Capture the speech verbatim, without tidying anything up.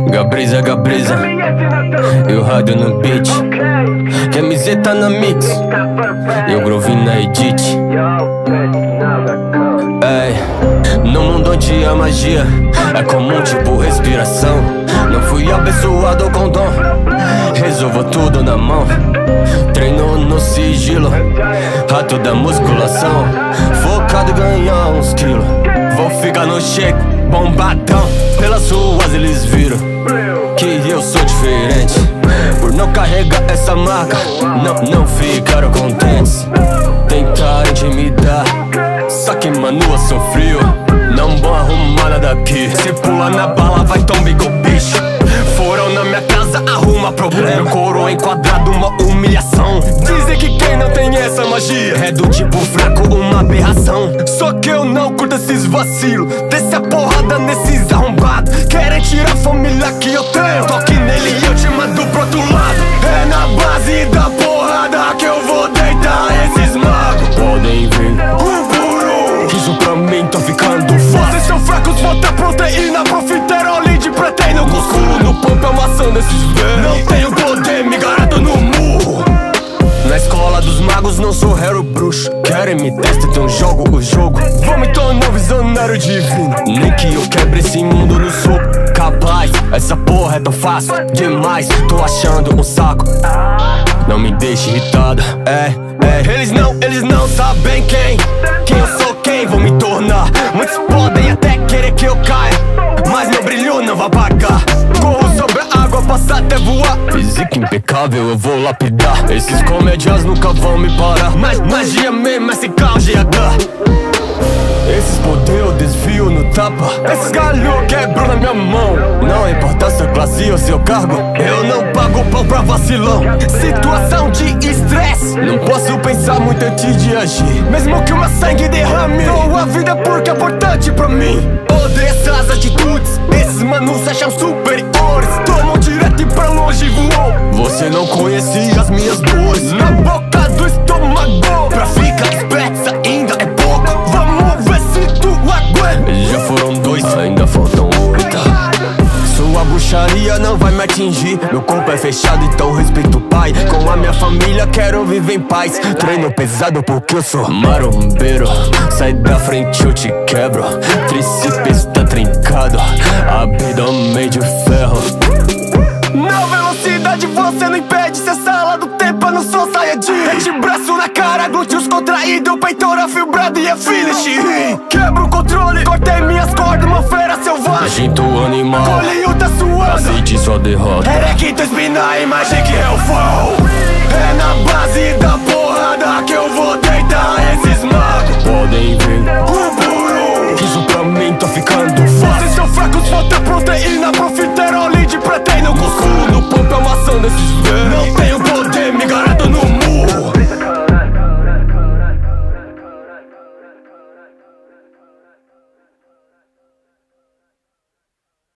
Gabriza, Gabriza e o rádio no beat. Camiseta na mix e o groove na edit. Ei, no mundo onde a magia é comum, tipo respiração. Não fui abençoado com dom, resolvo tudo na mão. Treino no sigilo, rato da musculação. Focado em ganhar uns quilos. Vou ficar no shake, bombadão. Pelas ruas eles viram que eu sou diferente. Por não carregar essa marca, não, não ficaram contentes. Tentaram intimidar, só que mano eu sou frio. Não vou arrumar nada aqui. Se pula na bala vai tombar com o bicho. Foram na minha casa, arruma problema. Meu coroa enquadrado, uma humilhação. Dizem que quem não tem essa magia é do tipo fraco, uma aberração. Só que eu não curto esses vacilos. Desce a porrada nesses arrombados. Querem tirar a família que eu tenho. Toque nele e eu te mando pro outro lado. É na base da porrada que eu vou deitar esses magos. Podem vir um por um. Isso pra mim tá ficando fácil. Vocês são fracos, falta proteína, profiterol de proteína. Músculo no pump amassando esses velhos. Não tenho poder, me garanto no murro. Na escola dos magos não sou Harry bruxo. Querem me testar, então jogo o jogo. Vou me tornar visionário divino. Nem que eu quebre esse mundo no soco. Capaz, essa porra é tão fácil demais. Tô achando um saco. Não me deixe irritado, é, é. Eles não, eles não sabem quem Quem eu sou, quem vou me tornar. Muitos podem até querer que eu caia, mas meu brilho não vai apagar. Corro sobre a água, passo até voar. Física impecável, eu vou lapidar. Esses comédias nunca vão me parar. Mas magia mesmo, esse carro G H. Esses poder eu desvio no tapa. Esses galhos quebrou na minha mão. Não importa sua classe ou seu cargo, eu não pago pão pra vacilão. Situação de estresse, não posso pensar muito antes de agir. Mesmo que o meu sangue derrame, dou a vida porque é importante pra mim. Odeio essas atitudes, esses manos se acham superiores. Tomam direto e pra longe voou. Você não conhecia as minhas dores. Na boca do estômago, pra ficar esperto ainda é pouco. Vamos ver se tu aguenta. Já foram dois, ainda faltam oito. Sua bruxaria não vai me atingir. Meu corpo é fechado, então respeito o pai. Com a minha família quero viver em paz. Treino pesado porque eu sou marombeiro. Sai da frente eu te quebro. Tríceps tá trincado, abdômen de ferro. Na velocidade você não impede. Se essa sala do tempo eu não sou saiyajin. É de braço na cara, glúteos contraído, peitoral fibrado e é finish. Quebro o controle, cortei minhas cordas, uma fera selvagem. Agito animal, colhinho tá suando, aceite sua derrota. Erequito espinar, imagem que é o fall. É na base da porrada que eu vou deitar esses magos. Podem vir um por um. Isso pra mim tá ficando